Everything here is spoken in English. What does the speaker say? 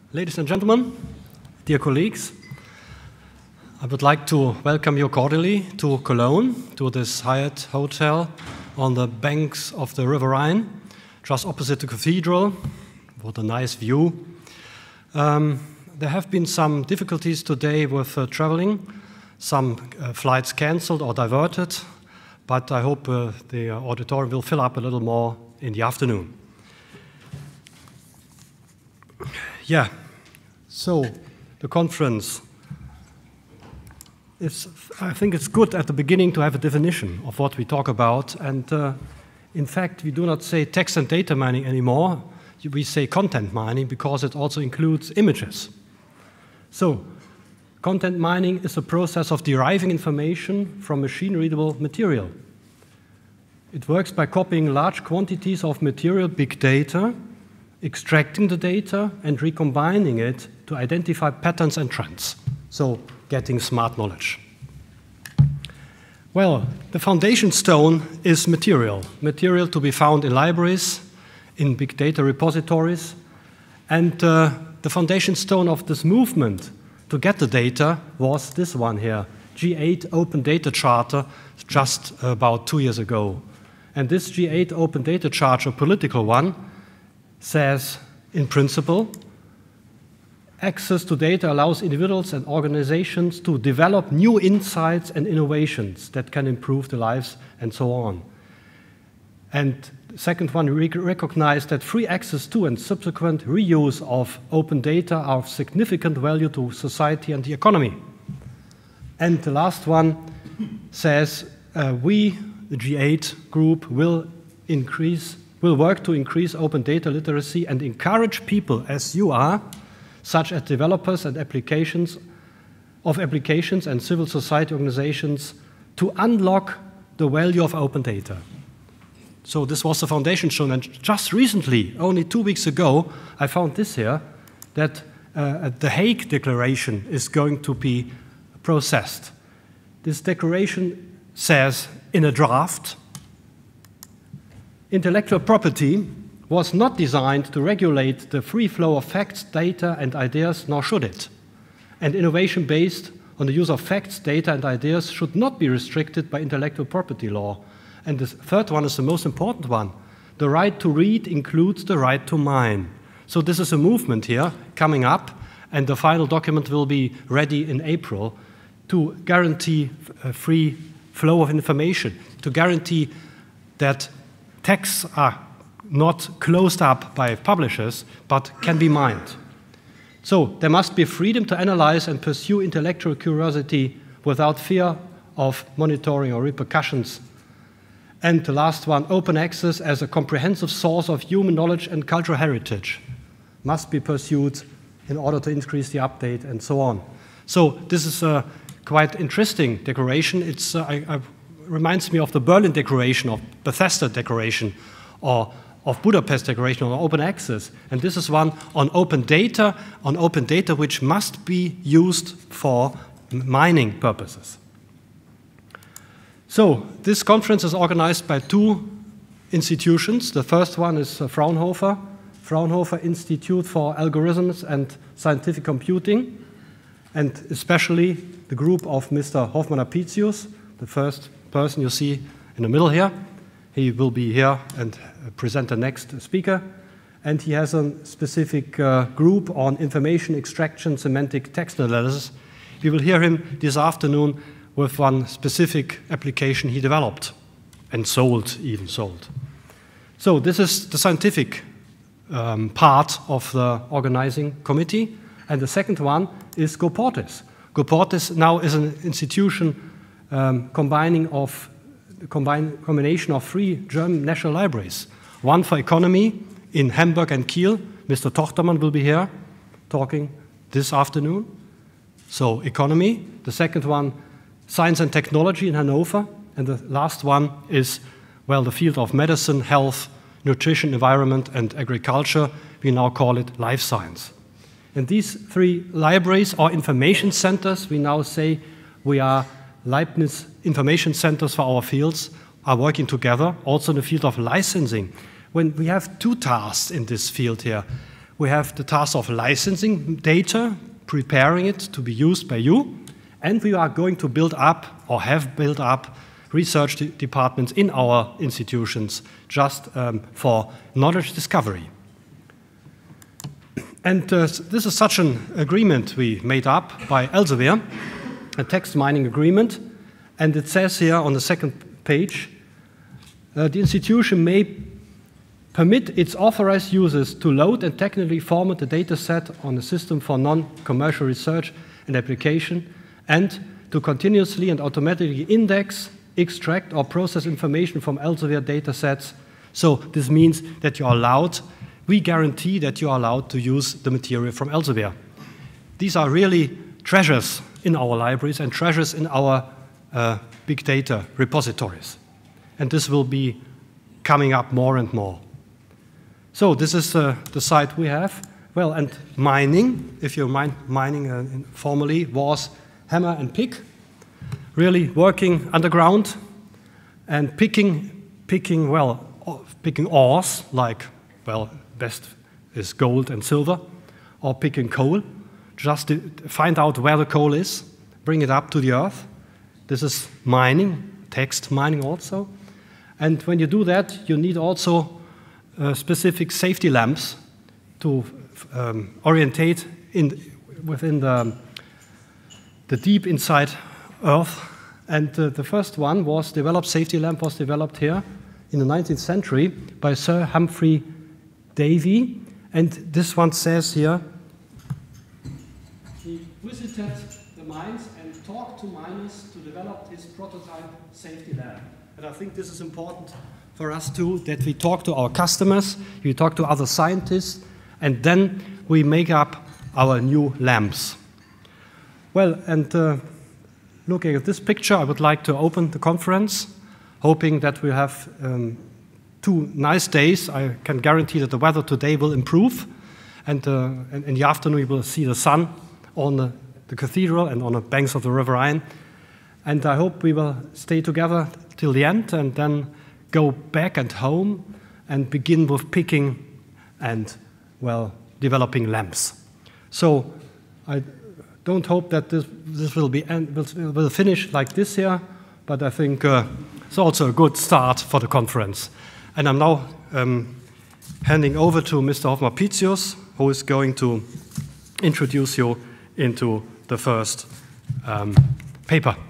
Ladies and gentlemen, dear colleagues, I would like to welcome you cordially to Cologne, to this Hyatt Hotel on the banks of the River Rhine, just opposite the cathedral. What a nice view. There have been some difficulties today with traveling, some flights cancelled or diverted, but I hope the auditorium will fill up a little more in the afternoon. Yeah, so the conference. I think it's good at the beginning to have a definition of what we talk about. And in fact, we do not say text and data mining anymore. We say content mining because it also includes images. So content mining is a process of deriving information from machine-readable material. It works by copying large quantities of material, big data, extracting the data and recombining it to identify patterns and trends. So getting smart knowledge. Well, the foundation stone is material to be found in libraries, in big data repositories. And the foundation stone of this movement to get the data was this one here, G8 Open Data Charter, just about 2 years ago. And this G8 Open Data Charter, a political one, says, in principle, access to data allows individuals and organizations to develop new insights and innovations that can improve their lives and so on. And the second one, we recognize that free access to and subsequent reuse of open data are of significant value to society and the economy. And the last one says, we, the G8 group, will work to increase open data literacy and encourage people, as you are, such as developers and applications and civil society organizations, to unlock the value of open data. So this was the foundation stone, and just recently, only 2 weeks ago, I found this here, that the Hague Declaration is going to be processed. This declaration says, in a draft, intellectual property was not designed to regulate the free flow of facts, data, and ideas, nor should it. And innovation based on the use of facts, data, and ideas should not be restricted by intellectual property law. And the third one is the most important one. The right to read includes the right to mine. So this is a movement here coming up, and the final document will be ready in April to guarantee a free flow of information, to guarantee that texts are not closed up by publishers, but can be mined. So there must be freedom to analyze and pursue intellectual curiosity without fear of monitoring or repercussions. And the last one, open access as a comprehensive source of human knowledge and cultural heritage must be pursued in order to increase the update and so on. So this is a quite interesting declaration. It reminds me of the Berlin Declaration, of Bethesda Declaration, or of Budapest Declaration on open access. And this is one on open data which must be used for mining purposes. So this conference is organized by 2 institutions. The first one is Fraunhofer Institute for Algorithms and Scientific Computing, and especially the group of Mr. Hofmann-Apicius, the first person you see in the middle here. He will be here and present the next speaker. And he has a specific group on information extraction, semantic text analysis. We will hear him this afternoon with one specific application he developed and even sold. So this is the scientific part of the organizing committee. And the second one is GoPortis. GoPortis now is an institution combination of 3 German national libraries. One for economy in Hamburg and Kiel. Mr. Tochtermann will be here talking this afternoon. So economy. The second one, science and technology in Hanover. And the last one is, well, the field of medicine, health, nutrition, environment, and agriculture. We now call it life science. And these 3 libraries or information centers, we now say we are Leibniz information centers for our fields, are working together, also in the field of licensing. When we have 2 tasks in this field here, we have the task of licensing data, preparing it to be used by you, and we are going to build up, or have built up, research departments in our institutions just for knowledge discovery. And this is such an agreement we made up by Elsevier, a text mining agreement, and it says here on the second page, the institution may permit its authorized users to load and technically format the data set on a system for non-commercial research and application, and to continuously and automatically index, extract, or process information from Elsevier data sets. So this means that you're allowed, we guarantee that you are allowed to use the material from Elsevier. These are really treasures in our libraries and treasures in our big data repositories. And this will be coming up more and more. So this is the site we have. Well, and mining, if you're mining formally, was hammer and pick, really working underground and picking ores, like, well, best is gold and silver, or picking coal, just to find out where the coal is, bring it up to the earth. This is mining, text mining also. And when you do that, you need also specific safety lamps to orientate within the deep inside Earth. And the first one was developed, safety lamp was developed here in the 19th century by Sir Humphrey Davy. And this one says here, he visited the mines and talked to miners to develop his prototype safety lamp. And I think this is important for us too, that we talk to our customers, we talk to other scientists, and then we make up our new lamps. Well, and looking at this picture, I would like to open the conference, hoping that we have 2 nice days. I can guarantee that the weather today will improve, and in the afternoon we will see the sun on the cathedral and on the banks of the River Rhine. And I hope we will stay together till the end and then go back and home and begin with picking and, well, developing lamps. So I don't hope that this will finish like this here, but I think it's also a good start for the conference. And I'm now handing over to Mr. Hoffmann-Pitius, who is going to introduce you into the first paper.